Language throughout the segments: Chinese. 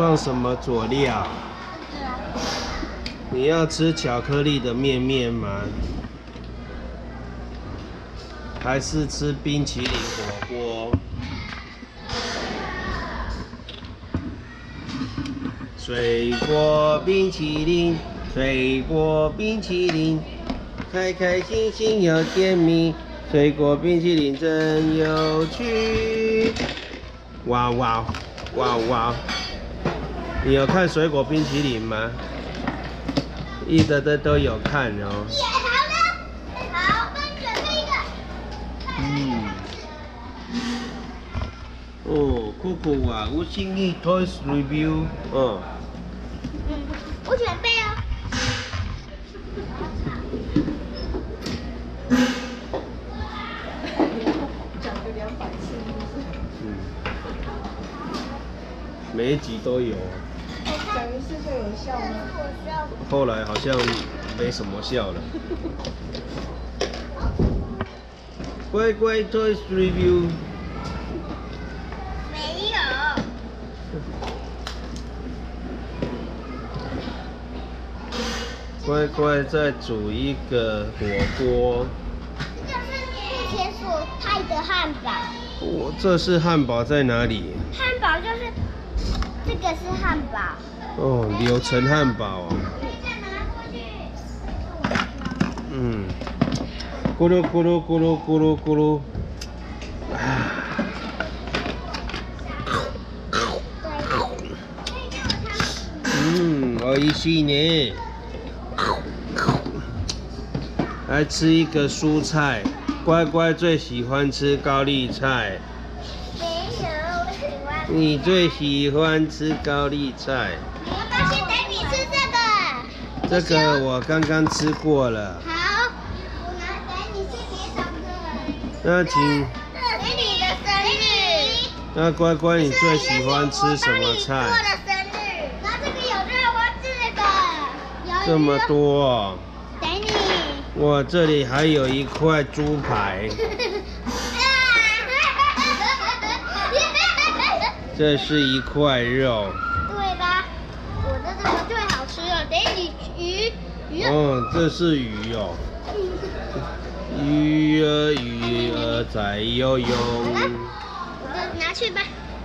放什么佐料？你要吃巧克力的面面吗？还是吃冰淇淋火锅？水果冰淇淋，水果冰淇淋，开开心心又甜蜜。水果冰淇淋真有趣。哇哇哇哇！你有看水果冰淇淋吗？一德的都有看哦。 好的，好，帮你准备一个。 哦，酷酷啊，有新意 Toys Review 哦。 我准备哦。 讲个200次是不是？ 每一集都有。 讲一次就有效吗？ 后来好像没什么效了。乖乖 Toys Review。 没有。 乖乖再煮一个火锅。 这就是目前所拍的汉堡。 这是汉堡在哪里？ 汉堡就是这个是汉堡。 哦，柳橙汉堡啊。 再拿过去。 咕噜咕噜咕噜咕噜咕噜。美味しいね。来吃一个蔬菜，乖乖最喜欢吃高丽菜。 没有，我喜欢。 你最喜欢吃高丽菜？ 我要先带你吃这个。 这个我刚刚吃过了。 好，我带你去别种这个。 那请。 这是你的生日。 那乖乖，你最喜欢吃什么菜？ 我的生日。然后这个有热锅这个。 这么多哦。 给你。 哇，这里还有一块猪排。这是一块肉。 对吧？我的这个最好吃了，给你鱼。 哦，这是鱼哦。鱼儿鱼儿在游泳。 我就拿去吧。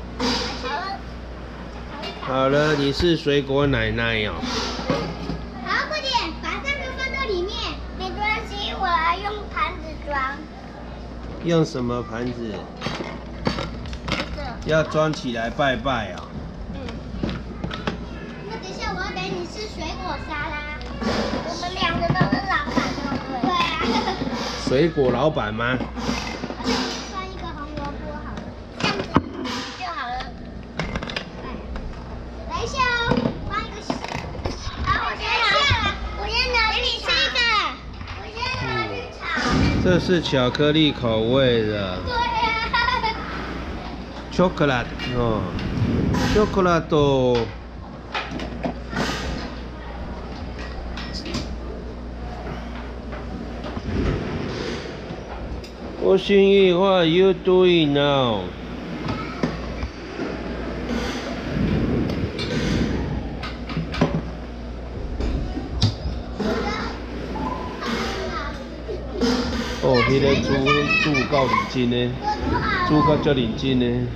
好了，你是水果奶奶哦。 好，快点把这个放到里面。没关系，我来用盘子装。 用什么盘子？要装起来拜拜啊。 那等一下我要给你吃水果沙拉。我们两个都是老板，对不对？对啊。 水果老板吗？ 放一个红萝卜好了，这样子就好了。来一下哦，放一个。好，我先拿。我先拿。给你吃一个。我先拿绿茶。 这是巧克力口味的。 对呀。 chocolate 哦 ，chocolate。我心意 ，What you doing now？ 哦，迄个煮够认真呢，煮到足认真呢。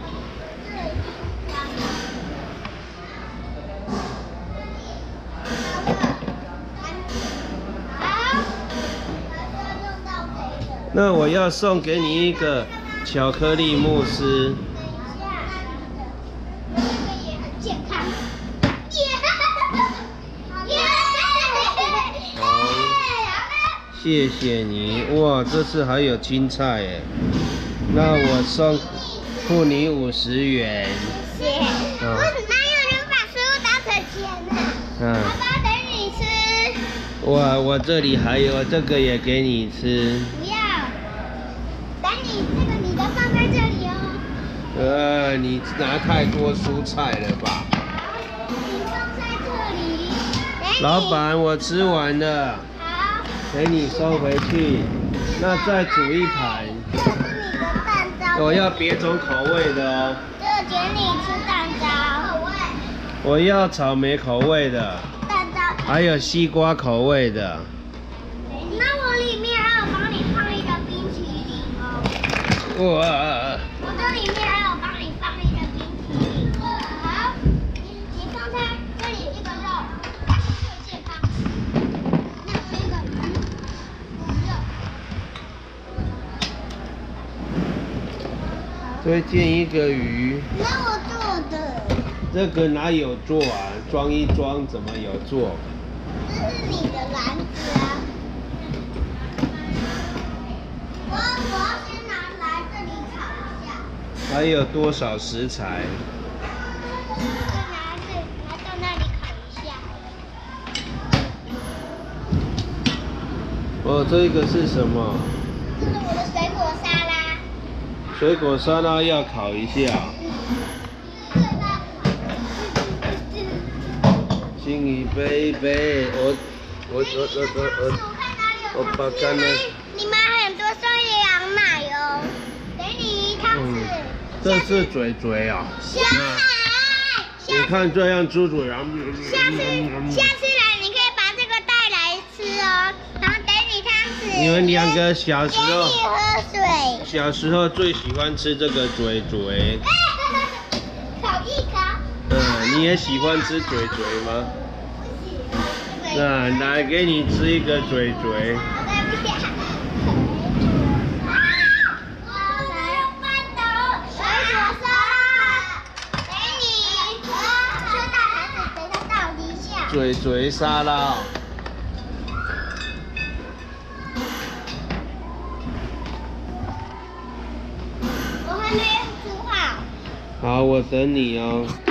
那我要送给你一个巧克力慕斯。 这个也很健康。 谢谢你，哇，这次还有青菜耶。那我付你50元。 谢谢。哪有人把食物当成钱呢？爸爸等你吃。 哇，我这里还有这个也给你吃。 不要。等你这个你的放在这里哦。 你拿太多蔬菜了吧？ 你放在这里。 老板，我吃完了。 好。 给你收回去。那再煮一盘。 这是你的蛋糕。 我要别种口味的哦。 这个请你吃蛋糕。 我要草莓口味的，还有西瓜口味的。 那我里面还有帮你放一个冰淇淋哦。 哇！ 我这里面还有帮你放一个冰淇淋哦。好，你放在这里一个肉，健康。那这个鱼，肉。 推荐一个鱼。 那我做的。 这个哪有做啊？装一装怎么有做？ 这是你的篮子啊。我要先拿来这里炒一下。 还有多少食材？ 拿到那里烤一下。 哦，这个是什么？ 这是我的水果沙拉。 水果沙拉要烤一下。心仪贝贝，我把干了。 你买很多松羊奶哦，给你一汤匙。 这是嘴嘴啊。你看这样猪嘴，然后。 下次来你可以把这个带来吃哦，然后给你汤匙。 你们两个小时候。 给你喝水。 小时候最喜欢吃这个嘴嘴。 烤一烤。 你也喜欢吃嘴嘴吗？来给你吃一个嘴嘴。嘴嘴沙拉。 我还没煮好。 好，我等你哦。